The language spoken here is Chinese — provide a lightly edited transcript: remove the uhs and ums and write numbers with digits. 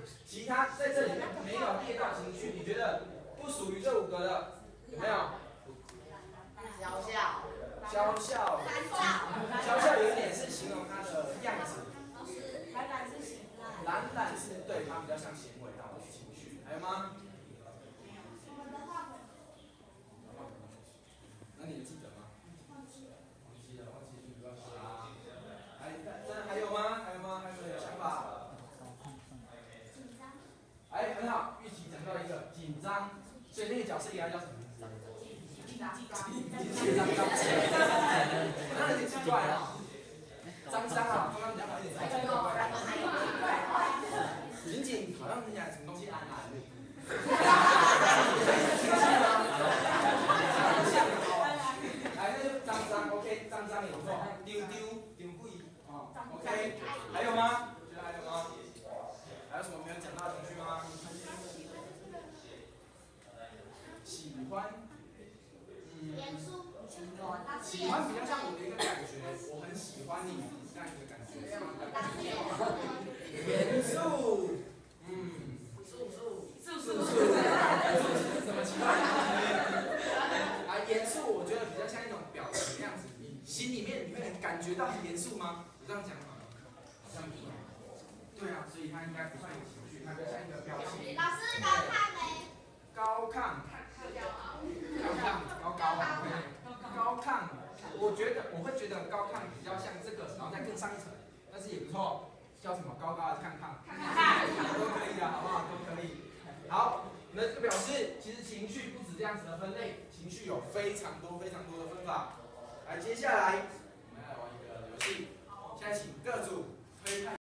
其他在这里面没有列到情绪，你觉得不属于这5个的有没有？ 小笑， 娇笑，娇笑有点是形容他的样子。懒懒是对他比较像行为，然后不是情绪。还有吗？那你记得吗？忘记了，就不要写啦。还有吗？还有吗？还有没有想法？ 紧张。 哎，很好，玉琪讲到一个紧张，所以那个角色应该叫什么名字？紧张，那有点奇怪啊。张啊，刚刚讲好一点，紧紧好像听起来什么东西安安的。来，那就张 ，OK， 张也不错。丢鬼，哦 ，OK， 还有吗？觉得还有吗？还有什么没有讲到的情绪吗？喜欢， 严肃。 喜欢比较像我的一个感觉，我很喜欢你这样一个感觉。严肃，什么奇怪？啊，严肃，我觉得比较像一种表情样子，你心里面你会能感觉到很严肃吗？我这样讲好了，好像不是。对啊，所以它应该不算有情绪，它比较像一个表情。 老师高亢没？ 高亢，高亢，我会觉得高亢比较像这个，然后再更上一层，但是也不错，叫什么高高的看看都可以的，好不好？都可以。好，那这表示其实情绪不止这样子的分类，情绪有非常多的分法。来，接下来我们要来玩一个游戏，现在请各组推派。